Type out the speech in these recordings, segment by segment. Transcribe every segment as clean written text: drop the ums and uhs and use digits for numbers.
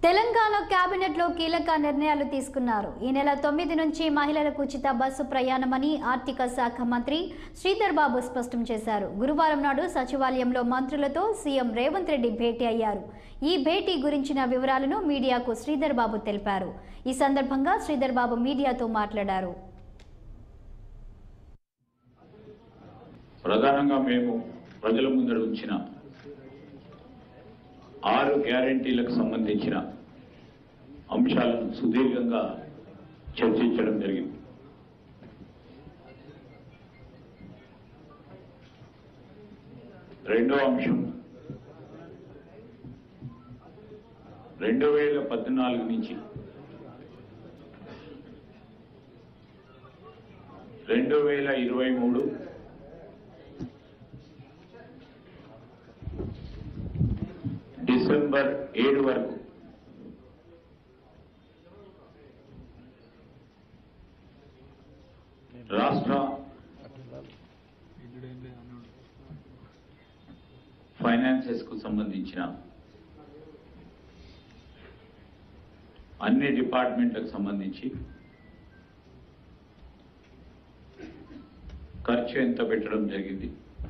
Telangana cabinet లో కీలక నిర్ణయాలు తీసుకున్నారు. ఈ నెల 9 నుంచి మహిళలకు ఉచిత బస్సు ప్రయాణమని ఆర్థిక శాఖ మంత్రి శ్రీధర్ బాబు స్పష్టం చేశారు. గురువారం నాడు సచివాలయంలో మంత్రులతో సీఎం రేవంత్ రెడ్డి భేటీ అయ్యారు. ఈ భేటీ గురించిన వివరాలను మీడియాకు శ్రీధర్ బాబు తెలిపారు. ఈ సందర్భంగా శ్రీధర్ బాబు మీడియాతో మాట్లాడారు. ప్రధానంగా మేము ప్రజల ముందర ఉంచిన 6 గ్యారెంటీలకు సంబంధించిన అంశాలను సుదీర్ఘంగా చర్చించడం జరిగింది. రెండో అంశం 2014 నుంచి 2023 డిసెంబర్ 7 వరకు రాష్ట్ర ఫైనాన్సెస్ కు సంబంధించిన అన్ని డిపార్ట్మెంట్లకు సంబంధించి ఖర్చు ఎంత పెట్టడం జరిగింది,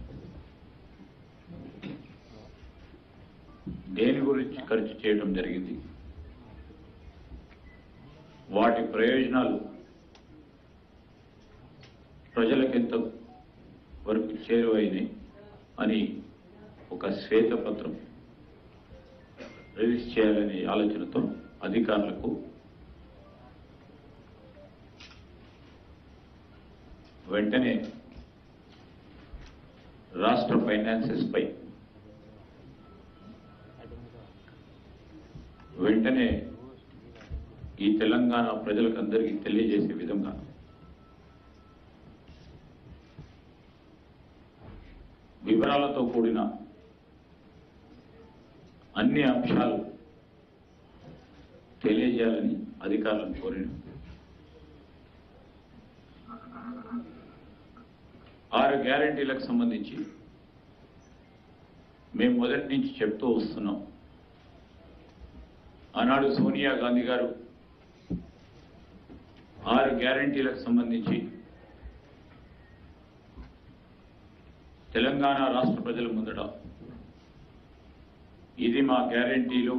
దేని గురించి ఖర్చు చేయడం జరిగింది, వాటి ప్రయోజనాలు ప్రజలకు ఎంత వరకు చేరువైనాయి అని ఒక శ్వేతపత్రం రిలీజ్ చేయాలనే ఆలోచనతో అధికారులకు వెంటనే రాష్ట్ర ఫైనాన్సెస్ పై వెంటనే ఈ తెలంగాణ ప్రజలకు అందరికీ తెలియజేసే విధంగా వివరాలతో కూడిన అన్ని అంశాలు తెలియజేయాలని అధికారులను కోరిన 6 గ్యారెంటీలకు సంబంధించి మేము మొదటి నుంచి చెప్తూ వస్తున్నాం. ఆనాడు సోనియా గాంధీ గారు 6 గ్యారెంటీలకు సంబంధించి తెలంగాణ రాష్ట్ర ప్రజల ముందట ఇది మా గ్యారెంటీలు,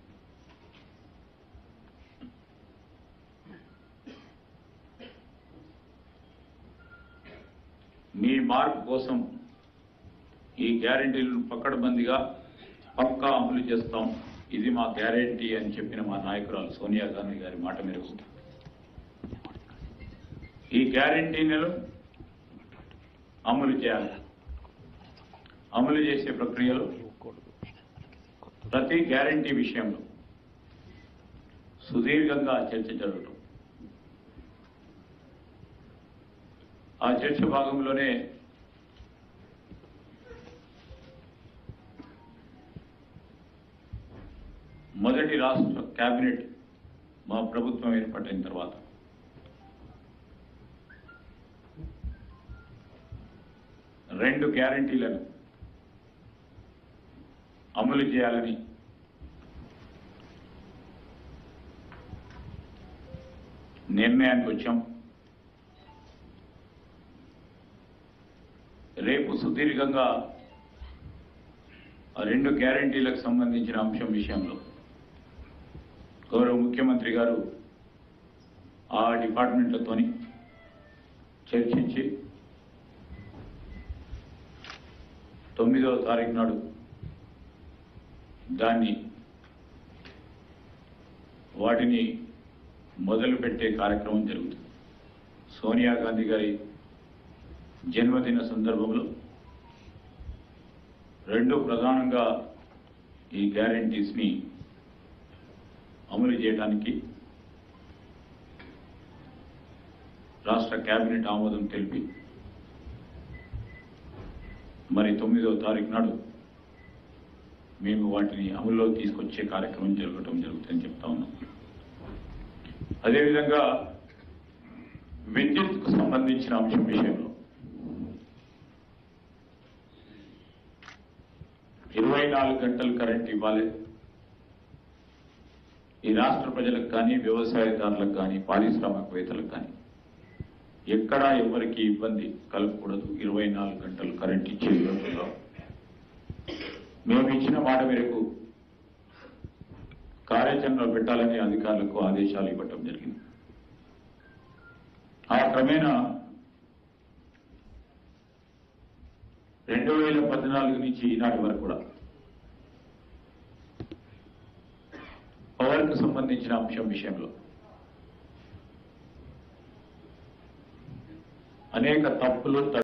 మీ మార్పు కోసం ఈ గ్యారెంటీలను పకడ్బందీగా పక్కా అమలు చేస్తాం, ఇది మా గ్యారెంటీ అని చెప్పిన మా నాయకురాలు సోనియా గాంధీ గారి మాట మేరకు ఈ గ్యారెంటీలను అమలు చేయాలి. అమలు చేసే ప్రక్రియలో ప్రతి గ్యారెంటీ విషయంలో సుదీర్ఘంగా చర్చ జరగడం, ఆ చర్చ భాగంలోనే మొదటి రాష్ట్ర కేబినెట్ మా ప్రభుత్వం ఏర్పడిన తర్వాత రెండు గ్యారెంటీలను అమలు చేయాలని నిర్ణయానికి వచ్చాం. రేపు సుదీర్ఘంగా ఆ 2 గ్యారెంటీలకు సంబంధించిన అంశం విషయంలో గౌరవ ముఖ్యమంత్రి గారు ఆ డిపార్ట్మెంట్లతోని చర్చించి 9వ తారీఖు నాడు వాటిని మొదలుపెట్టే కార్యక్రమం జరుగుతుంది. సోనియా గాంధీ గారి జన్మదిన సందర్భంలో 2 ప్రధానంగా ఈ గ్యారెంటీస్ని అమలు చేయడానికి రాష్ట్ర కేబినెట్ ఆమోదం తెలిపి మరి 9వ తారీఖు నాడు మేము వాటిని అమలులో తీసుకొచ్చే కార్యక్రమం జరుగుతుందని చెప్తా ఉన్నాం. అదేవిధంగా విద్యుత్కు సంబంధించిన అంశం విషయంలో 24 గంటలు కరెంట్ ఇవ్వాలి, ఈ రాష్ట్ర ప్రజలకు కానీ, వ్యవసాయదారులకు కానీ, పారిశ్రామికవేత్తలకు కానీ ఎక్కడా ఎవరికి ఇబ్బంది కలగకూడదు. 24 గంటలు కరెంట్ ఇచ్చే విధంగా మేము ఇచ్చిన మాట మేరకు కార్యాచరణలో పెట్టాలని అధికారులకు ఆదేశాలు ఇవ్వటం జరిగింది. ఆ క్రమేణా 2014 నుంచి ఈనాటి వరకు కూడా పవర్కు సంబంధించిన అంశం విషయంలో అనేక తప్పులు